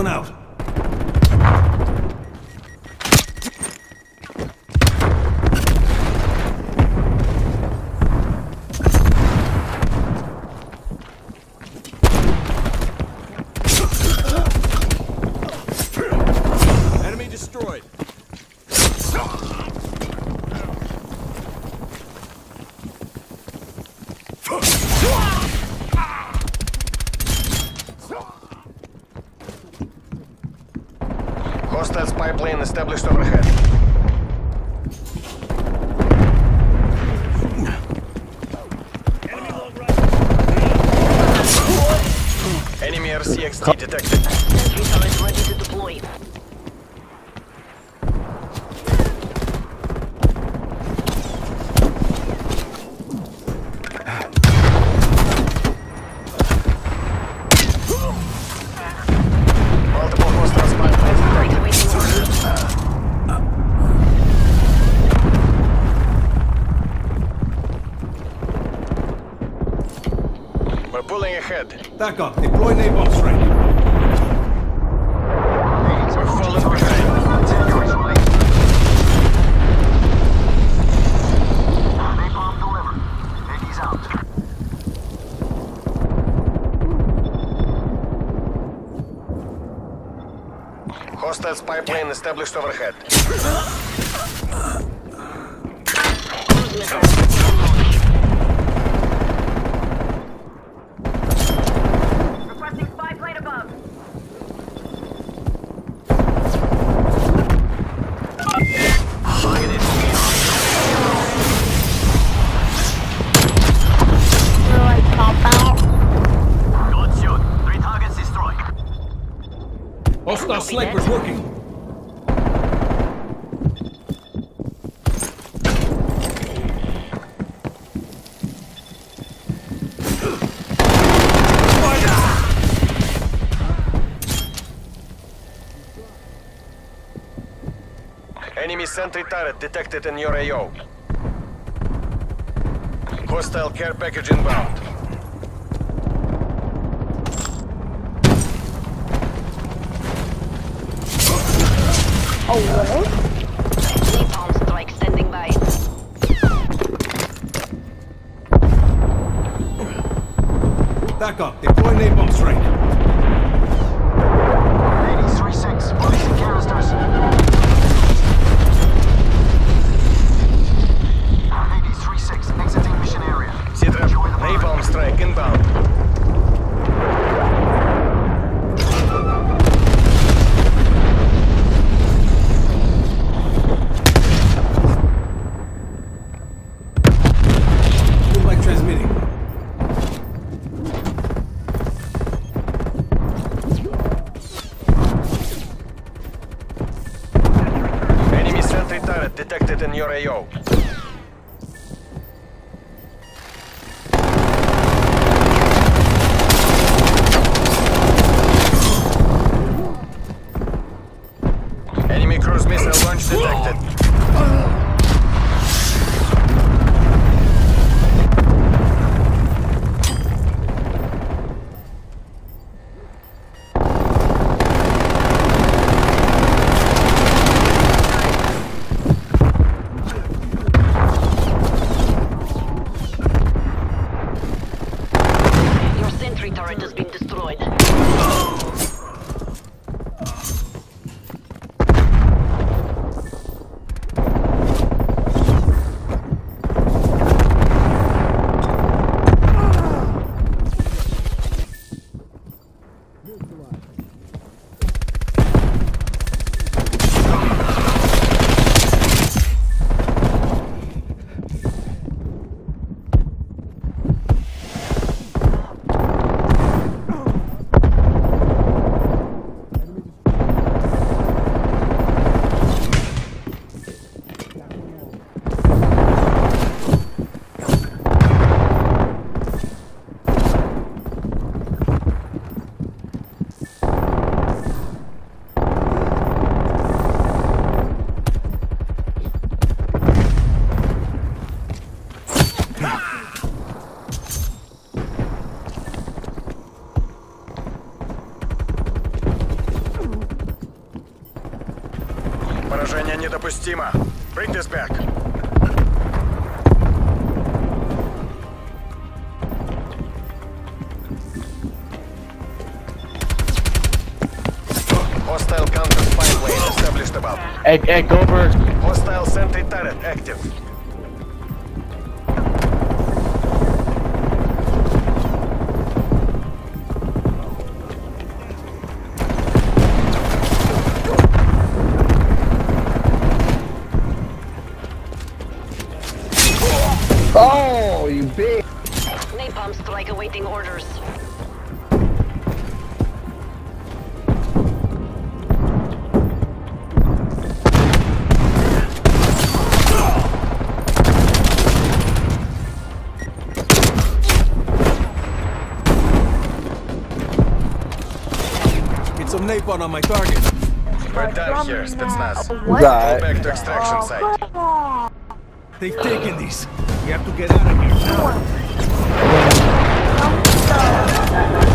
one out. Enemy destroyed. Hostile spy plane established overhead. Enemy RCXD detected. Sentry turret ready to deploy. Multiple hostile spy planes detected. Waiting orders. We're pulling ahead. Back up. Deploy napalm strike. We're falling behind. Napalm delivered. Hades out. Hostile spy plane established overhead. Requesting spy plane above. Good shoot. 3 targets destroyed. Hostile snipers working. Enemy sentry turret detected in your AO. Hostile care package inbound. Napalm strike standing by. Back up. Deploy napalm strike. Hades 3-6. Releasing canisters. Hades 3-6. Exiting mission area. Citra, napalm strike inbound. Feel like transmitting. Enemy sentry turret detected in your AO. Enemy cruise missile launch detected. Stima. Bring this back. Hostile counter spy plane established above. Hey, Goldberg. Hostile sentry turret active. Oh, you big. Napalm strike awaiting orders. Get some napalm on my target. We're done here, Spetsnaz. Go Right. back to extraction site. They've taken these. We have to get out of here now.